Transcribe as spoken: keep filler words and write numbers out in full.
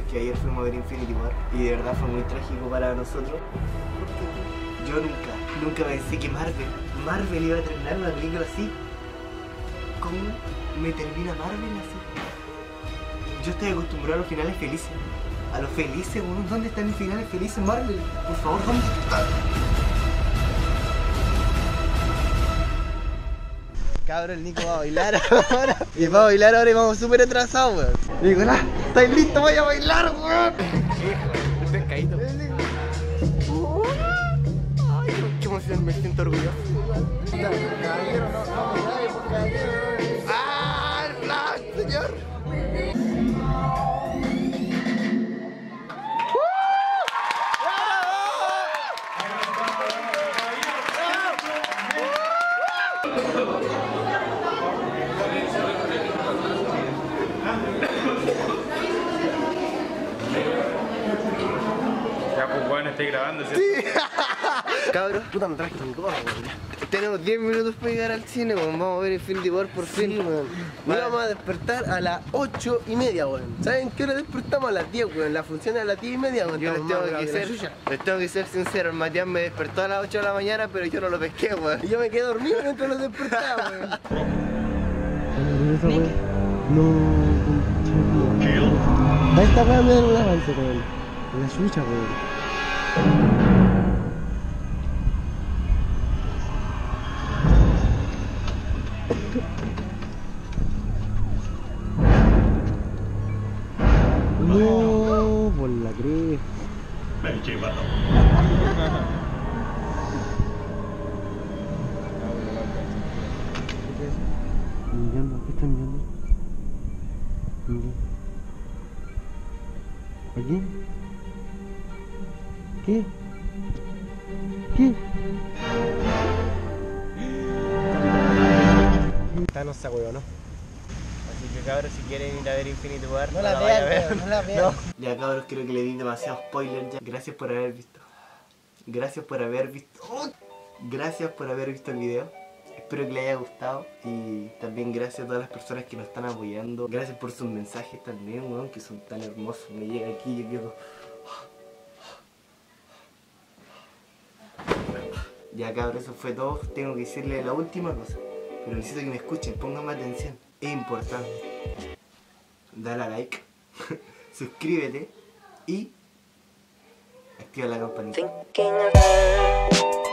porque ayer fuimos a ver Infinity War y de verdad fue muy trágico para nosotros. Yo nunca, nunca pensé que Marvel, Marvel iba a terminar una película así. ¿Cómo me termina Marvel así? Yo estoy acostumbrado a los finales felices. A los felices, bueno, ¿dónde están mis finales felices, Marvel? Por favor, ¿dónde están? Cabrón, el Nico va a bailar ahora. Y va a bailar ahora y vamos súper atrasados, weón. Nicolás, ¿estáis listos? ¡Voy a bailar, weón! Estoy caído. Ay, qué emoción, me siento orgulloso. Caballero, no, no me cae, por caballero. ¡Ah, el flash, señor! Ya, pues bueno, estoy grabando, ¿sí? Sí. Cabros, puta, me traje mi gorro, weón. Tenemos diez minutos para llegar al cine, weón. Vamos a ver Infinity War por fin, sí, weón. Nos vamos a despertar a las ocho y media, weón. ¿Saben qué hora despertamos? A las diez, weón. La función es a las diez y media, weón. Yo les tengo, que ser, les tengo que ser sincero. El Matías me despertó a las ocho de la mañana, pero yo no lo pesqué, weón. Y yo me quedé dormido mientras lo despertaba, weón. No, concha. Esta weá me da un avance, weón. La chucha, weón. No, por la cresta. Me eché pato. Mirando, ¿qué están mirando? ¿A quién? ¿Qué? ¿Qué? Thanos se huevo, ¿no? Así que cabros, si quieren ir a ver Infinity War, no, no la vean, ver. No la vean. No. Ya cabros, creo que le di demasiado spoiler ya. Gracias por haber visto. Gracias por haber visto. ¡Oh! Gracias por haber visto el video. Espero que les haya gustado. Y también gracias a todas las personas que nos están apoyando. Gracias por sus mensajes también, weón, que son tan hermosos. Me llega aquí y yo quedo. Ya cabros, eso fue todo. Tengo que decirles la última cosa. Pero necesito que me escuchen, pónganme atención. Es importante. Dale a like, suscríbete y activa la campanita.